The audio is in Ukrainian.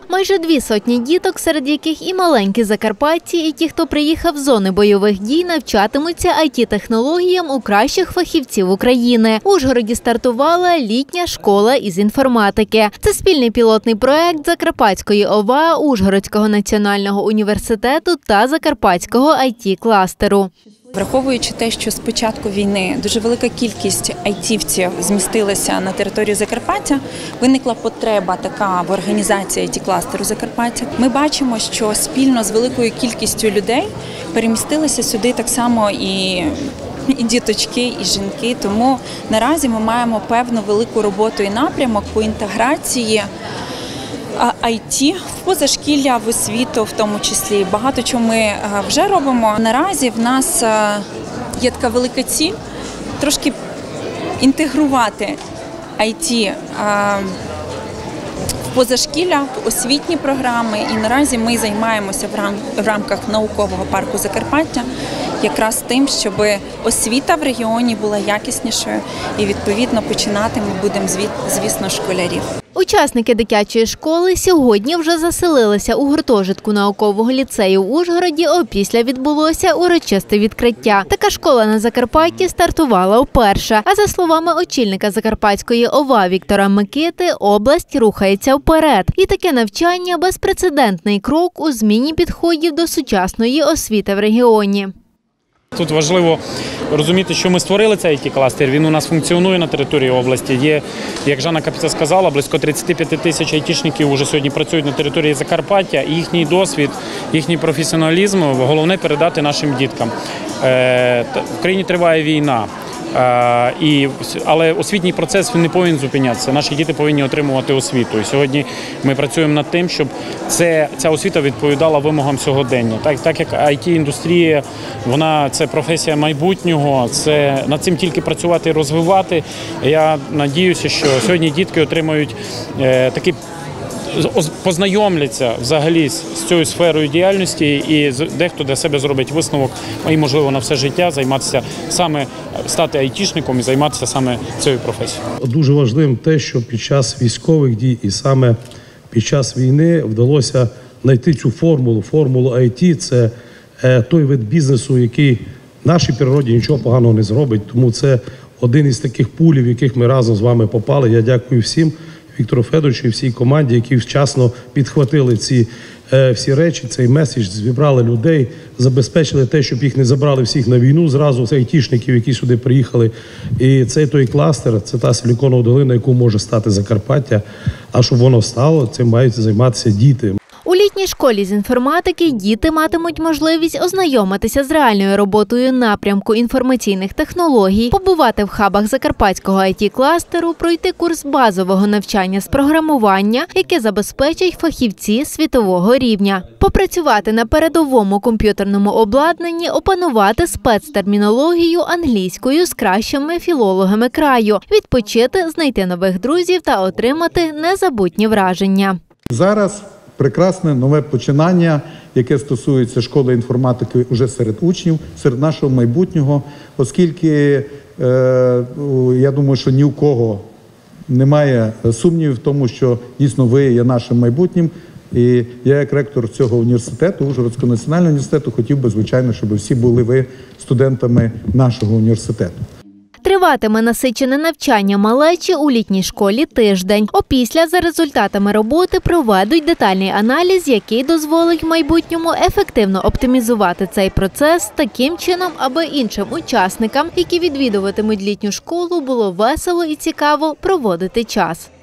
Майже 200 діток, серед яких і маленькі закарпатці, і ті, хто приїхав з зони бойових дій, навчатимуться IT-технологіям у кращих фахівців України. У Ужгороді стартувала літня школа із інформатики. Це спільний пілотний проект Закарпатської ОВА, Ужгородського національного університету та Закарпатського IT-кластеру. Враховуючи те, що з початку війни дуже велика кількість айтівців змістилася на територію Закарпаття, виникла потреба така в організації IT-кластеру Закарпаття. Ми бачимо, що спільно з великою кількістю людей перемістилися сюди так само і діточки, і жінки. Тому наразі ми маємо певну велику роботу і напрямок по інтеграції IT в позашкілля, в освіту в тому числі. Багато чого ми вже робимо. Наразі в нас є така велика ціль трошки інтегрувати IT в позашкілля, в освітні програми. І наразі ми займаємося в рамках наукового парку Закарпаття якраз тим, щоб освіта в регіоні була якіснішою і відповідно починати ми будемо, звісно, школярів. Учасники дитячої школи сьогодні вже заселилися у гуртожитку наукового ліцею в Ужгороді, опісля відбулося урочисте відкриття. Така школа на Закарпатті стартувала вперше. А за словами очільника Закарпатської ОВА Віктора Микити, область рухається вперед. І таке навчання – безпрецедентний крок у зміні підходів до сучасної освіти в регіоні. Тут важливо розуміти, що ми створили цей IT-кластер, він у нас функціонує на території області. Є, як Жанна Капіца сказала, близько 35 тисяч айтішників вже сьогодні працюють на території Закарпаття. І їхній досвід, їхній професіоналізм головне передати нашим діткам. В країні триває війна. Але освітній процес не повинен зупинятися. Наші діти повинні отримувати освіту. І сьогодні ми працюємо над тим, щоб ця освіта відповідала вимогам сьогодення. Так як IT-індустрія, це професія майбутнього, над цим тільки працювати і розвивати. Я надіюся, що сьогодні дітки отримають познайомляться взагалі з цією сферою діяльності і дехто для себе зробить висновок і, можливо, на все життя стати айтішником і займатися саме цією професією. Дуже важливим те, що під час військових дій і саме під час війни вдалося знайти цю формулу IT – це той вид бізнесу, який нашій природі нічого поганого не зробить, тому це один із таких пулів, в яких ми разом з вами попали. Я дякую всім, Віктору Федоровичу і всій команді, які вчасно підхватили ці всі речі, цей меседж, зібрали людей, забезпечили те, щоб їх не забрали всіх на війну зразу, це айтішників, які сюди приїхали. І цей той кластер, це та силіконова долина, яку може стати Закарпаття. А щоб воно стало, цим мають займатися діти. У літній школі з інформатики діти матимуть можливість ознайомитися з реальною роботою напрямку інформаційних технологій, побувати в хабах Закарпатського IT-кластеру, пройти курс базового навчання з програмування, яке забезпечать фахівці світового рівня, попрацювати на передовому комп'ютерному обладнанні, опанувати спецтермінологію англійською з кращими філологами краю, відпочити, знайти нових друзів та отримати незабутні враження. Зараз прекрасне нове починання, яке стосується школи інформатики вже серед учнів, серед нашого майбутнього, оскільки я думаю, що ні у кого немає сумнівів в тому, що дійсно ви є нашим майбутнім. І я як ректор цього університету, Ужгородського національного університету, хотів би, звичайно, щоб всі були ви студентами нашого університету. Триватиме насичене навчання малечі у літній школі тиждень. Опісля за результатами роботи проведуть детальний аналіз, який дозволить в майбутньому ефективно оптимізувати цей процес таким чином, аби іншим учасникам, які відвідуватимуть літню школу, було весело і цікаво проводити час.